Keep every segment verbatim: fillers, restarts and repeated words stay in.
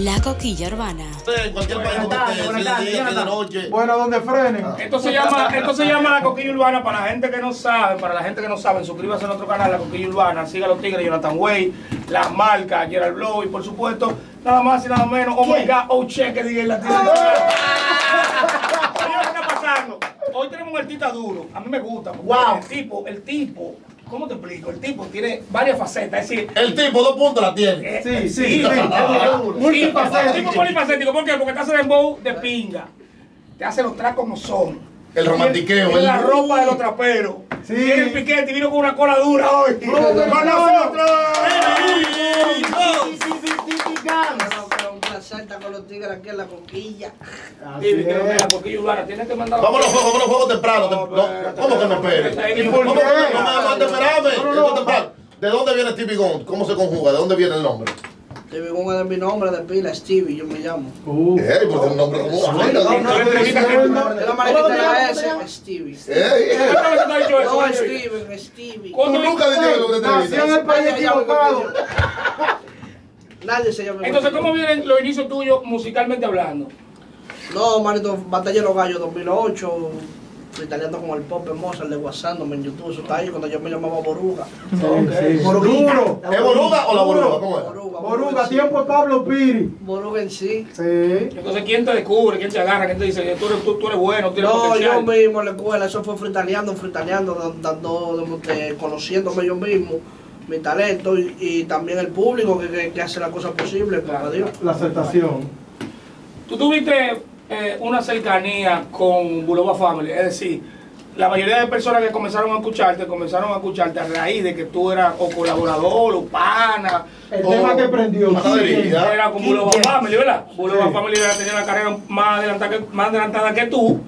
La Coquilla Urbana. En cualquier país donde esté, si de día, si de noche. Bueno, donde frenen. Ah. Esto se llama, esto se llama La Coquilla Urbana. Para la gente que no sabe, para la gente que no sabe, suscríbase a nuestro canal La Coquilla Urbana, siga a los Tigres, Jonathan Way, las marcas, Gerald Blow y por supuesto, nada más y nada menos, oh my god, oh che, que diga el latino. ¿Qué está pasando? Hoy tenemos un artista duro, a mí me gusta, porque wow. el tipo, el tipo, ¿cómo te explico? El tipo tiene varias facetas, es decir... El tipo, dos puntos la tiene. Eh, Sí, sí, sí, sí. multifacético. El tipo polifacético, ¿por qué? Porque te hace dembow de pinga, te hace los tracos como son. El romantiqueo. Y la ropa de los traperos. Sí. Tiene el piquete y vino con una cola dura hoy. No, ¡Con nosotros! Un placer estar con los tigres aquí en La Coquilla. Dime, que no me la Coquilla Urbana, tienes que mandar. Vámonos a fuego, vámonos a fuego temprano. No, tem- no, espérate, ¿Cómo que me espérate, espere? espérate, ¿Cómo que espérate. no me aguante esperarme? No, no, Esto no. temprano. ¿De dónde viene Stevie Gunn? ¿Cómo se conjuga? ¿De dónde viene el nombre? Stevie Gunn es mi nombre de pila, Stevie, yo me llamo. Uh. Ey, pues tiene un nombre como No, bueno. no, no, entrevista que- Es la mariquita de la S, Stevie. Ey, ey. ¿Cuántas veces te ha dicho eso? No, Steven, Stevie. Tú ¿Cuánto- nunca dijiste que te Nació en el país equivocado. Nadie se llama. Entonces, ¿cómo vienen los inicios tuyos musicalmente hablando? No, manito, Batalla de los Gallos dos mil ocho, italiano como el pop, Mozart, de Guasándome en YouTube, eso está ahí cuando yo me llamaba Boruga. Duro. ¿Es Boruga o la Boruga? ¿Cómo es? Boruga, Boruga, sí. tiempo de Pablo Piri. Boruga en sí. Sí. Entonces, ¿quién te descubre? ¿Quién te agarra? ¿Quién te dice que tú eres, tú, tú eres bueno, tú tienes No, yo potencial? mismo en la escuela, eso fue fritaneando, fritaneando, dan- dando, eh, conociéndome yo mismo, mi talento y, y también el público que, que, que hace las cosas posibles, para Dios. La aceptación. Tú tuviste eh, una cercanía con Bulova Family, es decir, la mayoría de personas que comenzaron a escucharte, comenzaron a escucharte a raíz de que tú eras o colaborador o pana. El o tema que prendió. Panadería. Era con Bulova Family, ¿verdad? Bulova Sí. Family tenía una carrera más adelantada que, más adelantada que tú.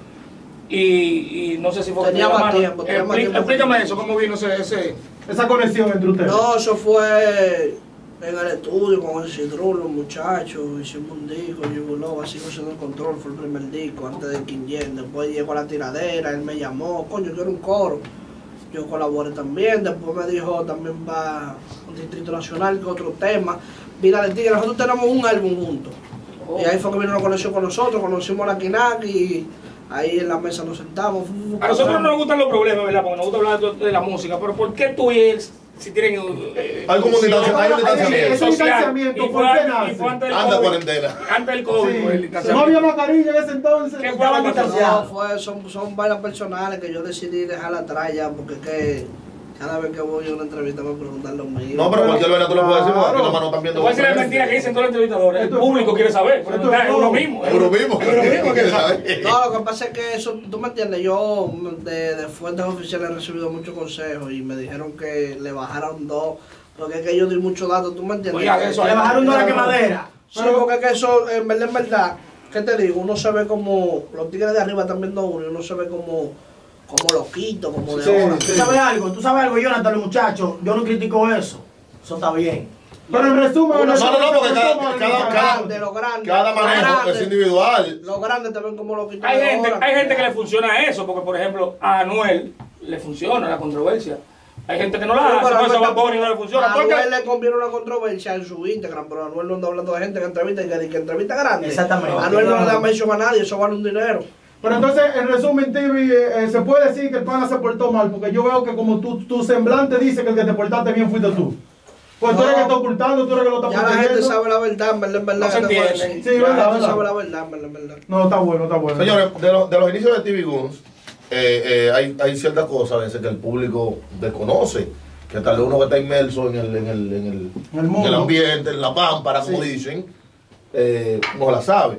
Y, y no sé si fue que Tenía te más llamaron. tiempo, tenía más Expli- tiempo. Explícame eso, ¿cómo vino ese...? ese Esa conexión entre ustedes. No, eso fue en el estudio con el Cidrún, los muchachos, hicimos un disco, yo Bulova, sigo siendo el control, fue el primer disco, antes de Quinyen, después llegó a la tiradera, él me llamó, coño, yo quiero un coro, yo colaboré también, después me dijo también va un Distrito Nacional, que otro tema, Vida del Tigre, nosotros tenemos un álbum juntos, Oh. y ahí fue que vino la conexión con nosotros, conocimos a la Kinaki, y ahí en la mesa nos sentamos. A nosotros no nos gustan los problemas, ¿verdad? Porque nos gusta hablar de, de la música, pero ¿por qué tú y él, si tienen... Eh, Hay como un distancia- hay un distanciamiento. Ese distanciamiento, y ¿por fue qué antes- nace? y fue antes del Anda COVID. cuarentena. Antes del COVID Sí. fue el No distanciamiento. había mascarilla en ese entonces. ¿Qué fue Estaban lo que pasó? No, distanciados. fue, son, son vainas personales que yo decidí dejar atrás ya, porque que cada vez que voy a una entrevista me preguntan lo mismo. No, pero cualquier vaina tú lo puedes decir porque aquí Claro. los manos están Te viendo. voy a decir la mentira que dicen todos los entrevistadores. El Esto es público flow. quiere saber, pero Esto no es está- es flow. uno mismo. Es uno mismo. Es uno mismo que sabe. No, lo que pasa es que eso, tú me entiendes, yo de, de fuentes oficiales he recibido muchos consejos y me dijeron que le bajaron dos, porque es que yo di muchos datos, tú me entiendes. Oiga, eso, Que- le bajaron dos a la quemadera. Sí, porque es que eso, en verdad, en verdad, ¿qué te digo? Uno se ve como, los tigres de arriba están viendo a uno y uno se ve como, como loquito, como de Sí, hora. sí. ¿Tú sabes algo? ¿Tú sabes algo, Jonathan, los muchachos? Yo no critico eso. Eso está bien. Pero en resumen, en No, no, resumen, no, porque cada- ¿cómo cada- analizar? cada- Grande, los grandes. Cada los manejo grandes, es individual. Los grandes te ven como loquitos Hay de gente, hora. hay gente que le funciona eso, porque por ejemplo a Anuel le funciona la controversia. Hay gente que no la hace, por eso a Bad Bunny no le funciona. A ¿Por qué? Anuel le conviene una controversia en su Instagram, pero Anuel no anda hablando de gente que entrevista y que, que entrevista grande. Exactamente. Anuel no le da mención a nadie, eso vale un dinero. Pero entonces, en resumen, T V, eh, se puede decir que el pana se portó mal, porque yo veo que como tu, tu semblante dice que el que te portaste bien fuiste tú. Pues tú eres No. que está ocultando, tú eres que lo está Ya la gente protegiendo. sabe la verdad, en verdad, en verdad. No se ¿qué te puedo entiende. decir? Sí, Ya verdad, la gente verdad. sabe la verdad, en verdad, en verdad. No, está bueno, está bueno. Señores, de, los- de los inicios de Stevie Gunn, eh, eh, hay, hay ciertas cosas a veces que el público desconoce. Que tal vez uno que está inmerso en el, en el, en el, En el mundo. en el ambiente, en la pámpara, como Sí. dicen, eh, no la sabe.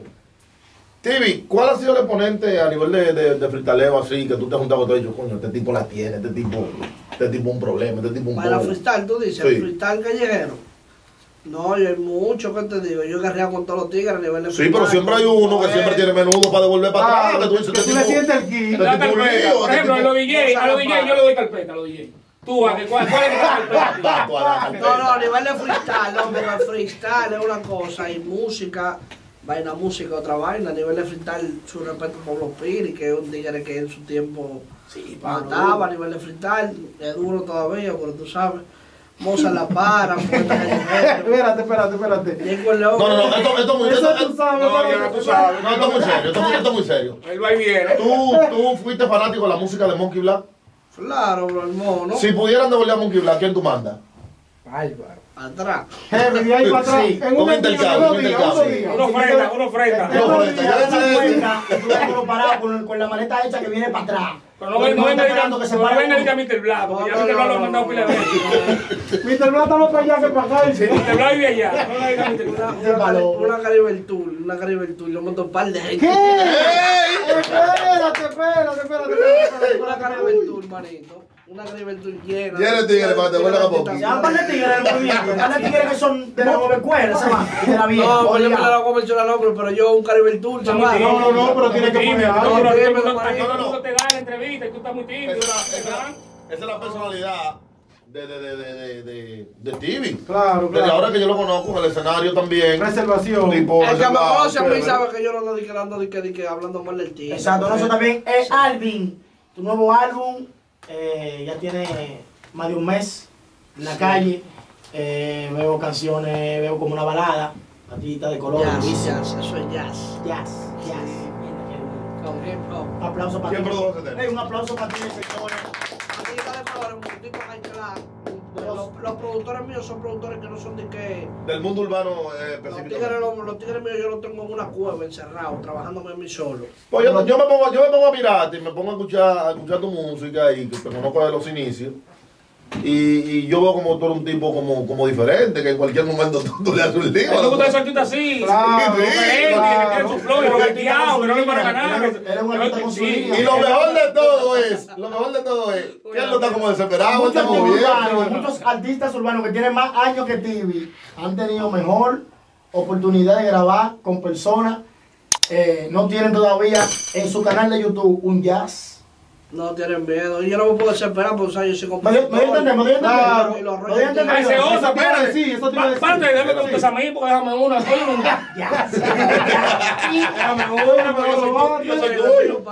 Tibi, ¿cuál ha sido el exponente a nivel de, de, de freestaleo así, que tú te has juntado con todo y yo, coño, este tipo la tiene, este tipo, este tipo un problema, este tipo un Para bobo? freestyle, tú dices, Sí. freestyle callejero. No, yo hay mucho que te digo. Yo he guerreado con todos los tigres a nivel de Sí, pero freestyle. siempre hay uno que No, siempre eh, tiene menudo para devolver para Ah, atrás. Que tú dices, que este tú le tipo- sientes el ki. este La tipo un carpeta. lío, Por este ejemplo, a tipo- los D J, a los D J yo le doy carpeta a los D J. Tú, ¿a qué- ¿cuál, cuál es la carpeta? Tú a la carpeta. No, no, a nivel de freestyle, no, porque el freestyle es una cosa y música, vaina música, otra vaina. A nivel de freestyle, su respeto a Pablo Piri, que es un tigre que en su tiempo Sí, Pablo. mataba. A nivel de freestyle, es duro todavía, pero tú sabes. Moza La Para, Poeta Callejero. Espérate, espérate, espérate. Diego el León. No, no, no, esto, esto, es muy- Eso esto, tú sabes, No, pero- yo no, tú sabes. no, esto es muy serio, esto, es muy- esto es muy serio. Él va y viene. ¿Tú, tú fuiste fanático de la música de Monkey Black? Claro, bro, el mono. Si pudieran devolver a Monkey Black, ¿quién tú mandas? Bárbaro. Atrás. Heavy, de ahí para atrás. Sí, En un un intercambio, un día, intercambio. unos días. Uno ofrenda, uno ofrenda. No, No, no, ya ya ese- Encuentra, y tú ves como parado con, con la maleta hecha que viene para atrás. Pero no ven- no venga esperando que se no pare venga uno. diga mister Black, porque ya mister Black lo ha mandado pila de veces. mister Black está más para allá que para acá. mister Black vive allá. No diga mister Una, Black. una, Cari- una Caribe Tour, una Caribe Tour, yo monto un par de gente. ¿Qué? Espérate, espérate, espérate, espérate. Una Caribe Tour, manito. Una Caribe Tour llena. Llena de tigres para que te vuelvan a poco. Ya van de tigres del movimiento, van de tigres que son de la nueva escuela, se van, y de la vieja. No, pues yo me obligado. la voy a mencionar nombre, pero yo un Caribe Tour, Está muy chaval. tímido. No, no, no, pero tiene que Tímido, poner no, algo. pero Tímido, todo el mundo- marico. todo el mundo te da la entrevista y tú estás muy tímido. Esa, te esa- dan. esa es la personalidad de, de, de, de, de, de, de Stevie. Claro, Desde claro. ahora que yo lo conozco en el escenario también. Preservación. Tipo, El que me reservado, conoce a mí chévere. sabe que yo no ando di que ando di que, di que hablando mal del tío. Exacto, nosotros también. Es Alvin, tu nuevo álbum, eh, ya tiene más de un mes en la calle. Eh, veo canciones, veo como una balada, patita de color. Jazz, durísima. jazz, eso es jazz. Jazz, jazz. Mira qué Con hip hop. Un aplauso para ¿Quién ti. produjo ese tema? Ey, un aplauso para ti, señores. Patita de colores, un poquito más claro. Los, los productores míos son productores que no son de que. Del mundo urbano eh, Los específicamente. tigres, los, los tigres míos yo los tengo en una cueva encerrado, trabajándome en mí solo. Pues yo, yo me pongo, yo me pongo a mirarte y me pongo a escuchar, a escuchar tu música y que te conozco de los inicios. Y, y yo veo como tú eres un tipo como, como diferente, que en cualquier momento tú, tú le haces un A mí me lío. gusta ese artista así. Claro, diferente, claro. que tiene su flow, y roqueteado, que no le para ganar. Eres- eres un artista con su Sí. línea. Y lo mejor de todo es, lo mejor de todo es, que él no está como desesperado, él está Muchos, como bien. urbanos, muchos artistas urbanos que tienen más años que Tibi han tenido mejor oportunidad de grabar con personas. Eh, no tienen todavía en su canal de YouTube un jazz. No tienen miedo. Y yo no me puedo desesperar porque, o sea, yo soy ¿Me compositor. me entender? ¿Me entender? Claro. Y los ¿Me entender? Ay, se osa, Eso te iba a espérate. decir, eso te iba a decir. Párate, déjame contestar a mí, porque déjame una. Oye, un Jazz. déjame una, porque yo soy tu- yo soy tuyo.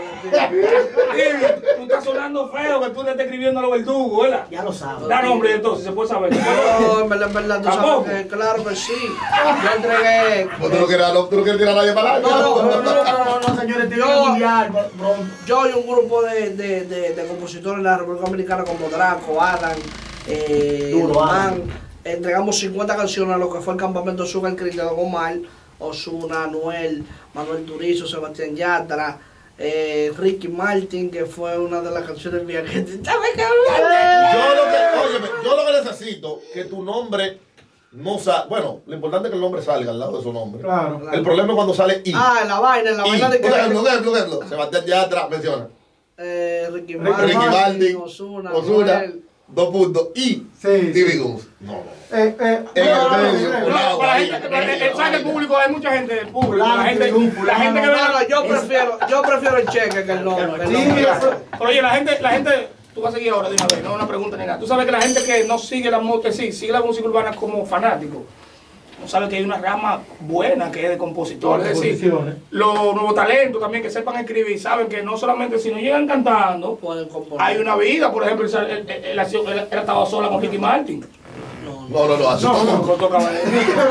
Tú estás sonando feo que tú le estés escribiendo a los verdugos, ¿verdad? Ya lo sabes. Da nombre entonces, se puede saber. No, en verdad, en verdad, tú ¿Tampoco? sabes que, claro que sí. Yo entregué. Pues tú no quieres, no, tú no quieres tirar a nadie para adelante. No, No, no, no, no, no, señores, tiene Yo- mundial pronto. Yo y un grupo de, de, de, de compositores en la República Dominicana como Draco, Adam, eh, Duro, Adam. Man, entregamos cincuenta canciones a lo que fue el campamento Sugar Creek de Don Omar, Ozuna, Anuel, Manuel Turizo, Sebastián Yatra, eh, Ricky Martin, que fue una de las canciones mías que ¿sabes qué? Yo lo que, óyeme, yo lo que necesito que tu nombre no salga. Bueno, lo importante es que el nombre salga al lado de su nombre. Claro. El problema es cuando sale I. Ah, en la vaina, en la I. vaina de Un ejemplo, un que ejemplo, un ejemplo. Sebastián Yatra menciona. eh, Ricky Ricky Martin, Ricky Martin, Ozuna, Ozuna, Anuel. dos puntos. I. Sí, Stevie sí. Guns. No, no. Eh, eh, En no, no, el no, medio, no, no. fulano. No, para la gente, para- eh, sabe que el público, hay mucha gente del público. La gente, la gente que ve No, la- no, yo prefiero, yo prefiero el cheque que el nombre. el Sí, nombre. eso- Pero oye, la gente, la gente, tú vas a seguir ahora de una vez, no es una pregunta ni nada. Tú sabes que la gente que no sigue la música, sí, sigue la música urbana como fanático, no sabe que hay una rama buena que es de compositores. Es decir, Composiciones. los nuevos talentos también que sepan escribir, saben que no solamente si no llegan cantando, Pueden componer. hay una vida. Por ejemplo, él, él, él, él, él- él estaba sola con Ricky Martin. No, no. No, no, no, así No, no. no. No tocaba él.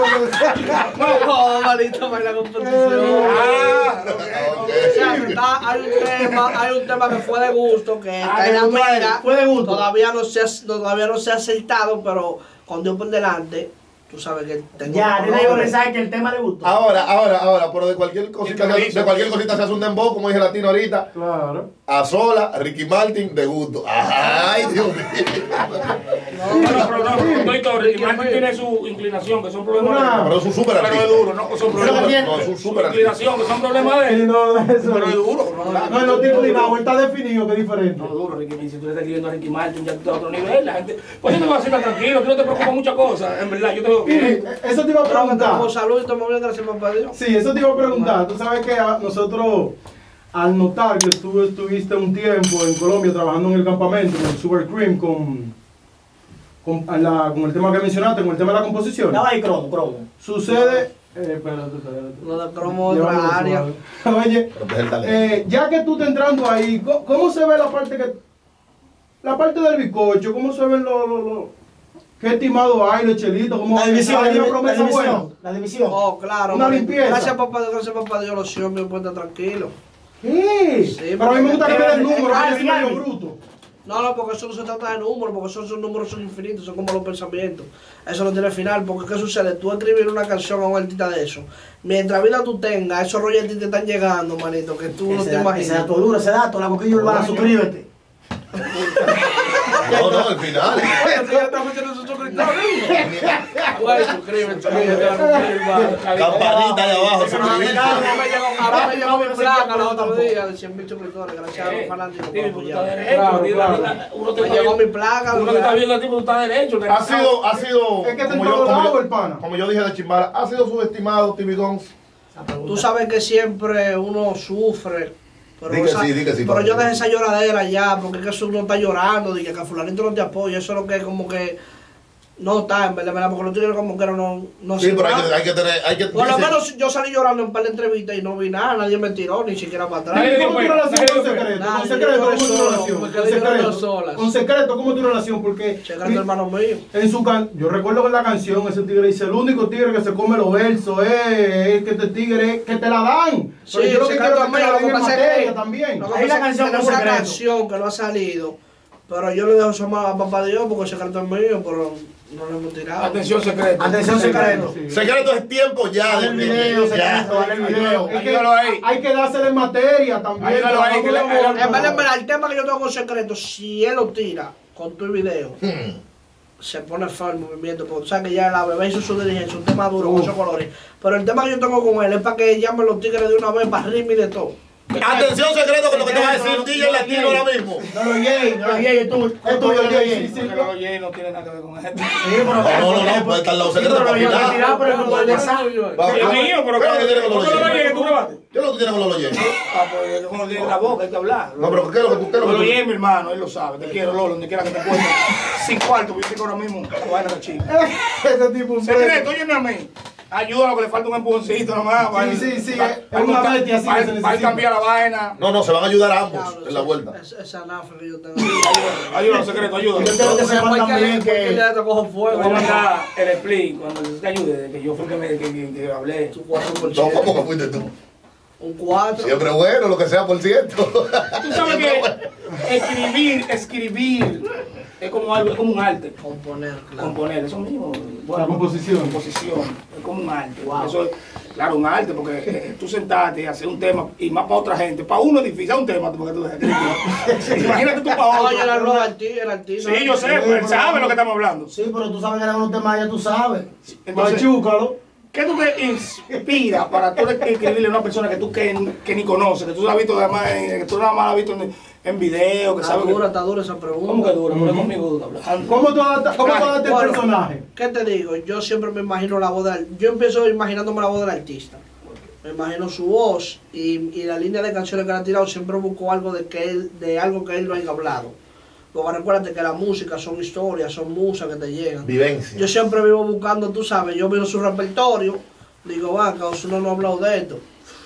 No, malito para la composición. Ah, ok, Ok. ok. O sea, está- hay un tema, hay un tema que fue de gusto, que está Ah, en la le gustó a él, mira. fue de gusto. Todavía no se ha, todavía no se ha acertado, pero con Dios por delante, tú sabes que tengo Ya, un le digo nombre. mensaje que el tema le gustó. Ahora, ahora, ahora, pero de cualquier cosita, Improviso. de cualquier cosita se hace un dembow, como dije Latino ahorita. Claro. A sola, Ricky Martin, de gusto. Ay, Dios mío. No, no, pero no, no, no, Ricky Martin tiene su inclinación, que son problemas Una- de él. Pero es un súper Pero es artista. duro, ¿no? Son Pero problemas tiene- No, es un su súper artista. inclinación, que son problemas de Sí, él. no, eso. Pero es duro, ¿no? No, él no tiene inclinado, él está definido que es diferente. No, duro, Ricky Martin. Si tú le estás escribiendo a Ricky Martin, ya tú estás a otro nivel. La gente, pues yo te voy a decir tan tranquilo, tú no te preocupas muchas cosas. En verdad, yo te digo Y, que. eh, eso te iba a Pero que preguntar. tenemos salud y estamos bien, gracias papá Dios. Sí, eso te iba a preguntar. Tú sabes que a- nosotros, al notar que tú estuviste un tiempo en Colombia trabajando en el campamento con Super Cream, con, con, a la- con el tema que mencionaste, con el tema de la composición, Daba ahí cromo, cromo. sucede. Eh, espérate, espérate. Lo de cromo Llévalo otra área. suave. Oye, Protege el talento. eh, ya que tú estás entrando ahí, ¿cómo, cómo se ve la parte que. La parte del bizcocho? ¿Cómo se ven los. los- los- ¿Qué estimado hay, Chelito? ¿Cómo La división, la, ¿Hay una divi- la promesa buena? división, la división. Oh, claro. Una manito. limpieza. Gracias, papá, gracias, papá Dios, los hijos míos pueden estar tranquilos. ¿Qué? Sí, Pero a mí me gusta que me den eh, números, eh, porque yo soy eh, medio bruto. No, no, porque eso no se trata de números, porque esos, esos números son infinitos, son como los pensamientos. Eso no tiene final, porque ¿qué sucede? Tú escribir una canción a un artista de eso, mientras vida tú tengas, esos royalties te están llegando, manito, que tú no Ese, te da- ese imaginas. dato duro, ese dato, la Coquillo Urbana, Coño. suscríbete. No, no, al final. Oye, tú ya estás metiendo sus suscriptores. Güey, suscríbete, suscríbete a la Coquillo Urbana. Campanita ahí abajo, Ahora me suscribirse. llegó- ahora me llegó- ahora me llegó mi placa los otros días de cien mil suscriptores, gracias a los Eh, fanáticos por Dime, tú estás apoyar. derecho. Claro, dile, claro. dile, Uno te Me está llegó mi viendo- placa. uno que está viendo a ti, tú estás derecho. Ha sido, ha sido, Es que está como en yo, todo como, lado yo, el pana. como yo dije de Chimbala, ha sido subestimado T V Guns. Tú sabes que siempre uno sufre. Pero, Di que esa- sí, di que sí, pero papi. yo dejé esa lloradera ya, porque es que eso uno está llorando, de que a fulanito no te apoya, eso es lo que como que no está, en verdad, ¿verdad? Porque los tigres como que no, no Sí, sé. pero hay que, hay que tener, hay que Por lo dice- menos yo salí llorando en un par de entrevistas y no vi nada, nadie me tiró, ni siquiera para atrás. Nadie dio ¿Cómo tu pena, relación nadie con dio pena. secreto? Nah, Con yo secreto, lloré ¿cómo es tu solo, relación? me Con quedé llorando secreto, solas. con secreto, ¿cómo es tu relación? Porque Secreto, hermano mío. en su can yo recuerdo que en la canción ese tigre dice, el único tigre que se come los versos es, es que este tigre que te la dan. Sí, Pero yo lo que Secreto quiero es que te mío, la lo den que en pasa es materia que- también. Lo que Hay pasa una es que canción tenemos con una secreto. canción que no ha salido, pero yo le dejo eso más a papá Dios porque ese secreto es mío, pero no lo hemos tirado. Atención secreto. Atención secreto. Sí. Secreto es tiempo ya. Dale el de- video, ya. secreto, dale el video. Es que Ayúdalo ahí. hay que dársele en materia también. Ayúdalo ahí, que le- trabajamos de ayúdalo. En verdad, en amor. verdad, el tema que yo tengo con secreto, si él lo tira con tu video, Hmm. se pone feo el movimiento, porque tú sabes que ya la bebé hizo su diligencia, un tema duro con Uf. esos colores. Pero el tema que yo tengo con él es para que llamen los tigres de una vez para ritmo y de todo. Atención secreto con lo que te va a decir D J Latino ahora mismo. No lo llegues, no lo llegues, es tuyo, es tuyo, Sí, Jay. sí, Sí, sí. Porque los Jay no tiene nada que ver con esto. pero- No, no, no, puede estar al lado secreto pero para yo voy a opinar. tirar, pero no doy WhatsApp. Va- Es mío, pero ¿Qué es lo que tiene con ¿cómo los lo Jay? llegues tú grabaste? ¿Qué es lo que tú tienes con los Jay? Ah, pues como tiene la boca, hay que hablar. No, pero ¿qué es lo que tú qué es lo que Lo tú- llegues, mi hermano, él lo sabe. Te quiero, Lolo, donde quiera que te encuentres. Sin cuarto, yo estoy ahora mismo. La vaina de chica. Ese tipo un Secreto, óyeme a mí. Ayúdalo que le falta un empujoncito nomás. para- Sí, sí, sí, para- es para una montar- bestia así que para- se Para necesita. cambiar la vaina. No, no, se van a ayudar ambos Diablo, en la esa- vuelta. esa- Esa nafe que yo tengo. Ayúdalo, ayúdalo, secreto, ayúdalo. Yo quiero que sepan Cualquier- también cualquier que día te cojo Te fuego. voy a mandar el split cuando te ayude, de que yo fui el que, me, que, que, que hablé. Tu cuatro por No, ciento. ¿cómo que fuiste tú? Un cuatro. Siempre bueno, lo que sea por ciento. Tú sabes que escribir, escribir es como algo, es como un arte. Componer, claro. Componer, eso mismo. La composición. Composición, es como un arte. Wow. Eso es, claro, un arte, porque eh, tú sentarte y hacer un tema, y más para otra gente. Para uno es difícil, es un tema, porque tú imagínate tú para otro. Oye, el arroz artista, el artista. Sí, yo sé, pues él sabe lo que estamos hablando. sí, pero tú sabes que eran unos temas, ya tú sabes. Entonces, Machúcalo. ¿qué tú te inspira para tú escribirle a una persona que tú que, que ni conoces, que tú la has visto además, en, que tú nada más la has visto en, en video, que Está sabes dura, que, está dura esa pregunta. ¿cómo que dura? Porque conmigo dura hablando. ¿Cómo tú adaptas, cómo tú adaptas el Bueno, personaje? ¿Qué te digo? Yo siempre me imagino la voz del... Yo empiezo imaginándome la voz del artista. Me imagino su voz y, y la línea de canciones que le ha tirado, siempre busco algo de que él, de algo que él no haya hablado. Porque recuérdate que la música son historias, son musas que te llegan. Vivencia. Yo siempre vivo buscando, tú sabes, yo veo su repertorio, digo, va, que uno no ha hablado de esto,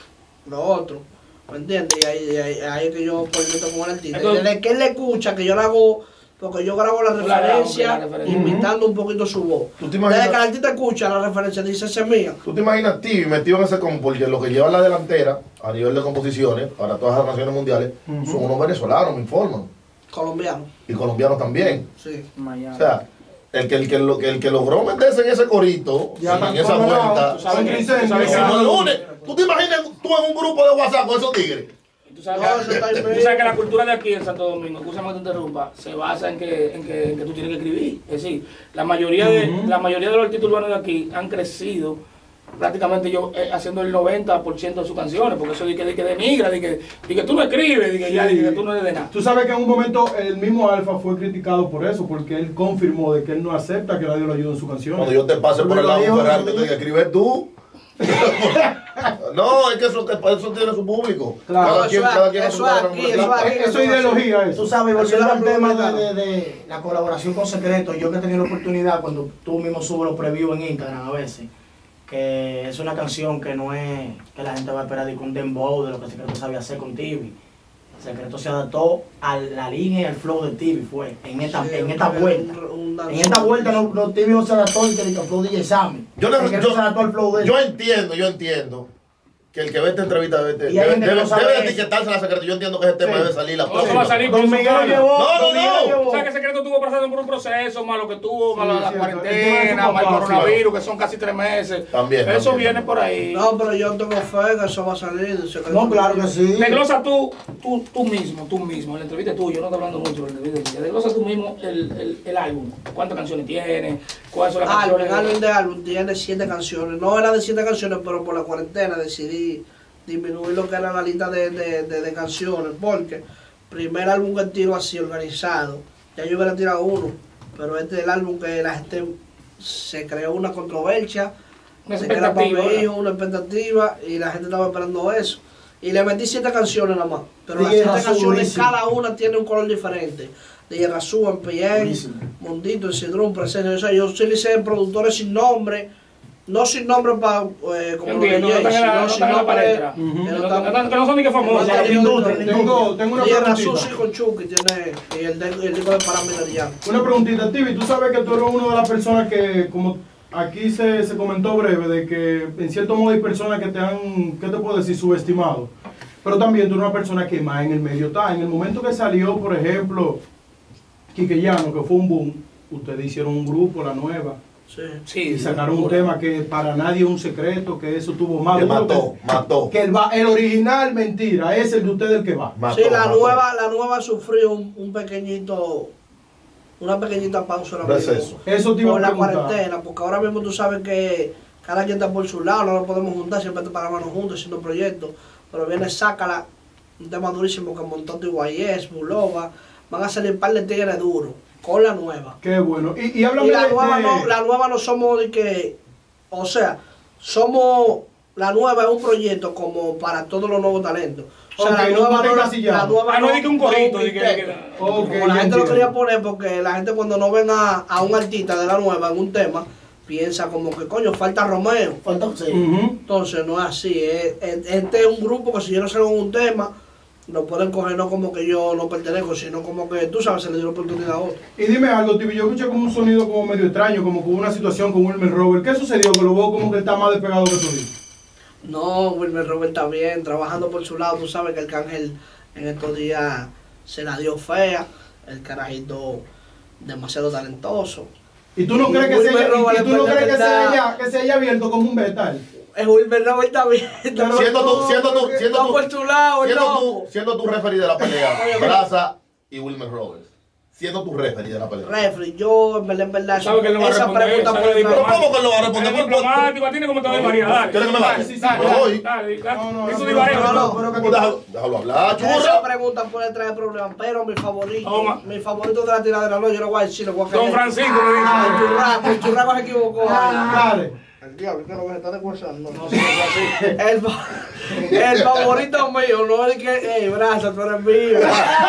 lo otro, ¿me entiendes? Y ahí, ahí, ahí es que yo conecto con el artista. Entonces- Desde que él le escucha, que yo le hago, porque yo grabo la Tú la grabas, referencia, la referencia. imitando un poquito su voz. ¿Tú te imaginas- Desde que el artista escucha la referencia, dice, esa es mía. ¿Tú te imaginas a ti metido en ese combo? Porque lo que lleva la delantera a nivel de composiciones para todas las naciones mundiales son unos venezolanos, me informan. Colombiano, Y colombianos también. sí. O sea, el que, el que, lo, que, el que logró meterse en ese corito, Ya en están esa colorados, vuelta, tú sabes son que- cristianos. tú sabes y que- si no el lunes, ¿tú te imaginas tú en un grupo de WhatsApp con esos tigres? Y Tú sabes, No, que, eso está tú bien. sabes que la cultura de aquí en Santo Domingo, escúchame que te interrumpa, se basa en que, en que, en que tú tienes que escribir. Es decir, la mayoría de, la mayoría de los artistas urbanos de aquí han crecido prácticamente yo eh, haciendo el noventa por ciento de sus canciones, porque eso de que, de que denigra, de que, de que tú no escribes, de que, ya, de que tú no eres de nada. Tú sabes que en un momento el mismo Alfa fue criticado por eso, porque él confirmó de que él no acepta que nadie lo ayude en su canción. Cuando yo te pase por el lado de un Ferrari que te diga, escribe tú. No, es que eso, que eso tiene su público. Claro, cada eso quien, es- cada quien eso hace es su aquí, nombre. eso es aquí. Eso es ideología, Tú eso. sabes, Eso volviendo es al la tema pregunta. de, de- de la colaboración con Secreto, yo que he tenido la oportunidad cuando tú mismo subes los previews en Instagram a veces, que es una canción que no es que la gente va a esperar de un dembow, de lo que Secreto sabe hacer con Tibi. Secreto se adaptó a la línea y al flow de Tibi, fue en esta, Sí, en esta un- vuelta. un- un- En esta vuelta no, no, Tibi no se adaptó y que el flow de D J Sammy. Yo, le- Secreto yo- se adaptó al flow de él. yo entiendo, yo entiendo que el que ve esta entrevista debe, Y hay debe, gente que debe, no sabe debe eso. etiquetarse a la secretaria. Yo entiendo que ese tema Sí. debe salir la No, eso va a próxima. salir Don con su Miguel cara. llevó, No, no, Don Miguel no. llevó. O sea que Secreto tuvo pasando por un proceso, más lo que tuvo, más Sí, la, la cierto. El tema de cuarentena, su más el papá, coronavirus, que son casi tres meses. También, Eso también. viene por ahí. No, pero yo tengo fe que eso va a salir. No, claro que sí. Desglosa tú, tú, tú mismo, tú mismo, en la entrevista tuya, yo no estoy hablando mucho, en la entrevista tuya. Desglosa tú mismo el, el, el álbum. ¿Cuántas canciones tiene? ¿Cuáles son las Álbum, canciones? el álbum de álbum tiene siete canciones. No era de siete canciones, pero por la cuarentena decidí disminuir lo que era la lista de, de, de, de canciones. Porque primer álbum que tiro así organizado, ya yo hubiera tirado uno, pero este es el álbum que la gente se creó una controversia, Una se creó para expectativa, mi ¿verdad? hijo, una expectativa, y la gente estaba esperando eso. Y le metí siete canciones nada más, pero las D J siete Razú, canciones, buenísimo. cada una tiene un color diferente. D J Razú, M P N, Buenísimo. Mondito, Isidrún, Presencia. O sea, yo utilicé productores sin nombre, no sin nombre para eh, como los Entiendo, no D Js, están en la- sino no sin están en la nombre. palestra. Ujú. que Que no no- están- que no son ni que famosos. Ya, la industria, la Tengo, industria. tengo una D J Razú preguntita. sí con Chucky tiene, y el, de- el disco de Parámetro ya. Una preguntita, Tibi, tú sabes que tú eres una de las personas que, como aquí se, se comentó breve, de que en cierto modo hay personas que te han, ¿qué te puedo decir?, subestimado. Pero también tú eres una persona que más en el medio está. En el momento que salió, por ejemplo, Quiqueyano, que fue un boom, ustedes hicieron un grupo, La Nueva, Sí. Sí, y sacaron un tema que para nadie es un secreto, que eso tuvo más Que duro mató, que, mató. que el, va- el original, mentira, es el de ustedes el que va. Mató, Sí, la mató. nueva, la nueva sufrió un, un pequeñito, una pequeñita pausa ahora mismo. Receso. Eso te iba Por a la preguntar. cuarentena, porque ahora mismo tú sabes que cada quien está por su lado, no nos podemos juntar, siempre te paramos juntos haciendo proyectos, pero viene Sácala, un tema durísimo que montó Tiguayés, Bulova, van a salir un par de tigres duros, con la nueva. Qué bueno. Y, y háblame Y la de- nueva, de- no, la nueva no somos de que, o sea, somos, la nueva es un proyecto como para todos los nuevos talentos. O sea, Ok, la no nueva está no, la, encasillado. la nueva Ah, no es de que un corito, no, de que- de que- que- Ok, como ya la gente lo entiendo. quería poner porque la gente cuando no ven a, a un artista de la nueva en un tema, piensa como que coño, falta Romeo. Falta, sí. Ujú. Entonces no es así, es- es- este es un grupo que si yo no salgo en un tema, lo pueden coger no como que yo no pertenezco, sino como que tú sabes, se le dio la oportunidad a otro. Y dime algo, Tibi, yo escuché como un sonido como medio extraño, como con una situación con Wilmer Robert. ¿Qué sucedió? Que lo veo como que está más despegado que tú dices. No, Wilmer Robert está bien, trabajando por su lado. Tú sabes que el Cángel en estos días se la dio fea. El carajito demasiado talentoso. ¿Y tú no Y crees que se Wilmer haya, y- Robert y tú no es crees que se verdad. haya, que se haya abierto como un vegetal? El Wilmer Robert está bien. Pero- Siendo tú, siendo tú, siendo Está tú, por tu lado, el siendo loco. tú, siendo tú referee de la pelea, Oye, Braza y Wilmer Roberts. Siendo tú referee de la pelea. Refri, yo en verdad, en verdad, Sabe que él no va a esa responder, pregunta sabe fue que una- Pero ¿cómo que lo va a responder? Es diplomático, tiene como te doy María, dale. ¿Quieres que me vaya? Sí, sí, Dale, me dale, voy. dale, dale. No, no, Eso no, digo, no, no, no, pero que- Pues déjalo, déjalo hablar, Esa churro. pregunta puede traer problemas, pero mi favorito, Toma. mi favorito de la tiradera, no, yo no voy a decir, lo voy a Don callar. Francisco me dice. Ah, el churraco, el churraco se equivocó. Dale. El diablo, que lo que está desguazando. No, sí, no es así. El, fa- el favorito mío, no es que, hey, brazo, tú eres mío.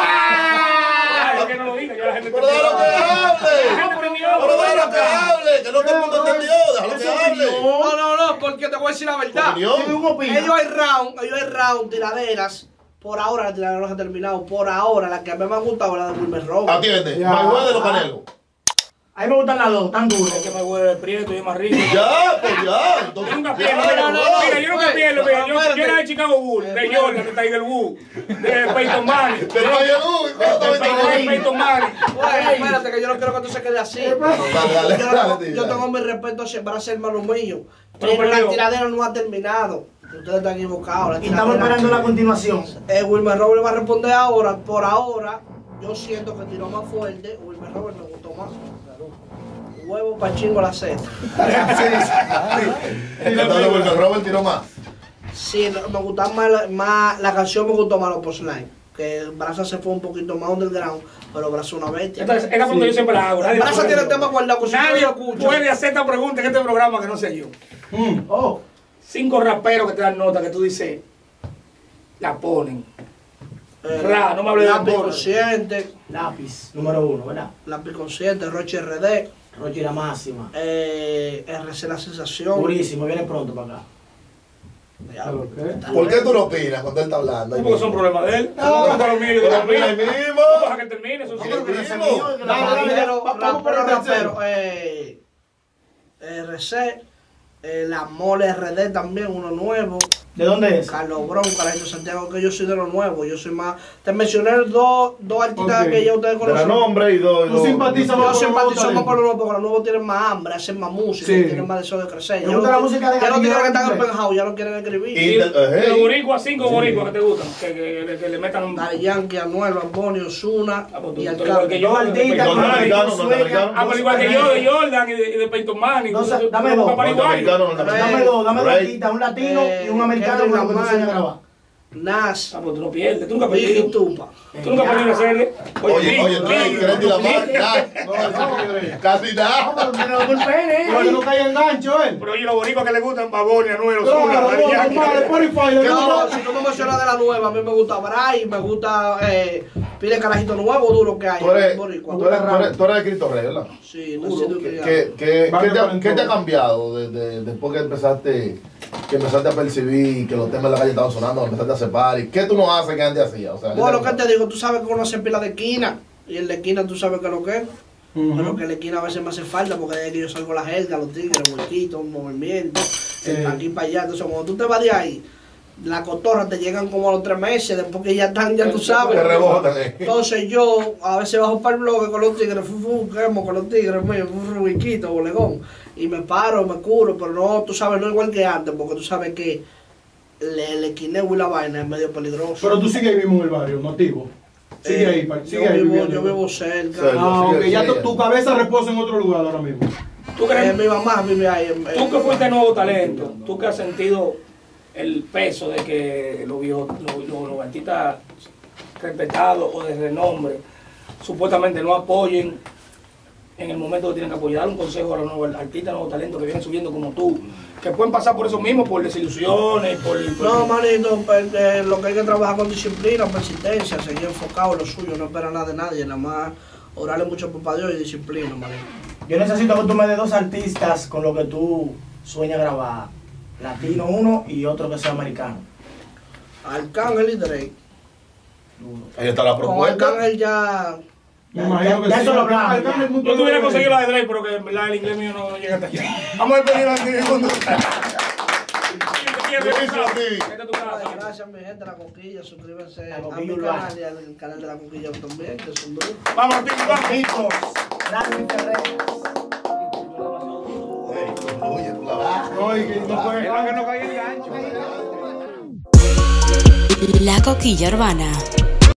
Ay, que no lo diga, ya la gente Pero déjalo que La hable. gente entendió. Pero déjalo que hable, que no todo el mundo entendió. Déjalo que hable. No, no, no, porque te voy a decir la verdad. Opinión. Tiene un opinión. Ellos hay round, ellos hay round, tiraderas. Por ahora la tiradera no se ha terminado. Por ahora, la que a mí me ha gustado es la de Wilmer Robert. Atiende. Ya. Mayhuel de los Canelos. A mí me gustan las dos, tan duras. Es que me huele el prieto y es más rico. Ya, pues ya. Yo Entonces, nunca ya, pierdo, mira, no, no, mira, yo nunca no, pierdo, no, mira, no, yo, yo espérate. era de Chicago Bulls, de Espérate. Jordan, de Tiger Woods, de Peyton Manning, Pero vaya luz, de Peyton- Peyton Manning. Bueno, espérate, que yo no quiero que tú se quedes así. Dale, dale, Yo, dale, tengo- yo tengo mi respeto siempre a ser hermano mío. Pero Pero la perdió. tiradera no ha terminado. Ustedes están equivocados. La Y estamos tiradera- esperando la continuación. Eh, Wilmer Robert va a responder ahora. Por ahora, yo siento que tiró más fuerte. Wilmer Robert me gustó más. Huevo pa' chingo la seta. Entonces, Wilmer Robert tiró más. Sí, no, me gustaba más, la- más, la canción me gustó más los postline. Que Braza se fue un poquito más underground, pero Braza es una bestia. Entonces, esa pregunta yo siempre la hago. Nadie, Braza tiene el tema guardado, que si nadie yo lo escucho. puede hacer esta pregunta en este programa que no sé yo. Mm. Oh, Cinco raperos que te dan nota que tú dices, la ponen. Eh, Ra, no me hables de Lápiz bola. Consciente, lápiz, número uno, ¿verdad? Lápiz Consciente, Roche R D, Rochi la máxima. eh, R C La Sensación. Durísimo, viene pronto para acá. Ya, ¿Pero qué? está ¿Por qué bien. tú no opinas cuando él está hablando? Porque son problemas de él. No, No, los míos, yo pero los míos. ahí mismo. No, deja que termine, eso sí. Ahí Porque ese mismo. mío, que la Dale, familia- dale, Rapero, va- vamos por rapero, el tercero. rapero, eh, R C, eh, la Mole R D también, uno nuevo. ¿De dónde es? Carlos Bronco, Carajito Santiago, que yo soy de los nuevos, yo soy más. Te mencioné dos, dos artistas Ok. que ya ustedes De la conocen. nombre y dos. Tú simpatizas Yo más con simpatizo los más nuevos con los nuevos porque los nuevos tienen más hambre, hacen más música, Sí. tienen más deseo de crecer. ¿Te Ya gusta los la ti- música de ya los Gabriel tigres que están en Ángel? Penthouse ya no quieren escribir. Y- Y Ey. los boricuas, cinco boricuas que te gustan, que, que, que, que le metan un... Daddy Yankee, Anuel, Bamboni, Ozuna Ah, pues tú- y tú igual que Alcalde. yo, Dos de artistas, Peyton Los con Manning. americanos, tu los sueña. americanos. Ah, pero igual que yo, de Jordan y de, y de Peyton Manning. No, Tú- tú- dame tú dos. buscas paraguayo. Los americanos, Dame dos, dame dos Right. artistas, un latino Eh, y un americano Kendrick con lo que tú Lamar. sueñas grabar. Nas, Ah, pues tú no pierdes, tú nunca Biggie y perdiste. Tupac. Tú nunca perdiste una serie. Oye, Big, oye, tú Big, eres Kendrick Lamar, Big. nada. No, ese es Big. Casi nada. Pero tiene los golpes, Pero que no caiga en gancho él. Pero oye, los boricuas que le gustan, Baboni, Anuel, Ozuna, Claro, Daddy no, Yankee. normal, Spotify, le No, gusta. si tú me mencionas de la nueva, a mí me gusta Bray, me gusta eh, pide carajito nuevo, duro que hay. Tú eres, boricua. tú eres, tú eres, tú eres de Cristo Rey, ¿verdad? Sí, Duro. nacido ¿Qué, criado. qué, qué, Barrio qué te, Valentón. qué te ha cambiado desde, después que empezaste, que empezaste a percibir que los temas en la calle estaban sonando, empezaste a separar? ¿Qué tú no haces que antes hacías? O sea, Bueno, ¿qué ¿qué te digo? Tú sabes que uno hace pila de esquina. Y en la esquina tú sabes que lo que es. Ujú. Pero que en la esquina a veces me hace falta porque desde que yo salgo a la jerga, los tigres, huequitos, movimiento, el pa' aquí para allá. Entonces, cuando tú te vas de ahí, las cotorras te llegan como a los tres meses, después que ya están, ya tú sabes. Te rebotan, eh. Entonces yo a veces bajo para el bloque con los tigres, fu, fu, quemo con los tigres, mío, un rubiquito, bolegón. Y me paro, me curo, pero no, tú sabes, no igual que antes, porque tú sabes que el, el esquineo y la vaina es medio peligroso. Pero tú sigues ahí mismo en el barrio, no activo. Sigue Eh, ahí, pa- sigue yo ahí vivo, viviendo. yo vivo cerca. Cerca. Ah, ok, Sigue, ya tu, sigue. tu cabeza reposa en otro lugar ahora mismo. ¿Tú Eh, crees? mi mamá vive ahí. En, Tú que fuiste nuevo talento, tú que has sentido el peso de que los, viejos- los, los- los artistas respetados o de renombre supuestamente no apoyen en el momento que tienen que apoyar, un consejo a los nuevos artistas, nuevos talentos que vienen subiendo como tú, que pueden pasar por eso mismo, por desilusiones, por... por- No, manito, pues, eh, lo que hay que trabajar con disciplina, persistencia, seguir enfocado en lo suyo, no esperar nada de nadie, nada más orarle mucho por Dios y disciplina, manito. Yo necesito que tú me des dos artistas con los que tú sueñas grabar. Latino uno y otro que sea americano. Arcángel y Drake. Ahí está la Con propuesta. Arcángel ya... Me imagino que ya sí. eso lo hablamos, Alcalde ya. del mundo Yo tuviera de- conseguido la de Drake, pero que en verdad el inglés mío no, no llega hasta allá. Vamos a despedir a ti, mundo. Difícil, sí. Esta es tu casa. Gracias, mi gente, la Conquilla, suscríbanse La a Conquilla mi Urbana. canal y al canal de la Conquilla también, que son duros. Vamos, Tito, vamos. Víctor, Dani Ferrer. Ey, fluye, tú la vas. No, y que no puede. Es lo que no cae el gancho. La Coquilla Urbana.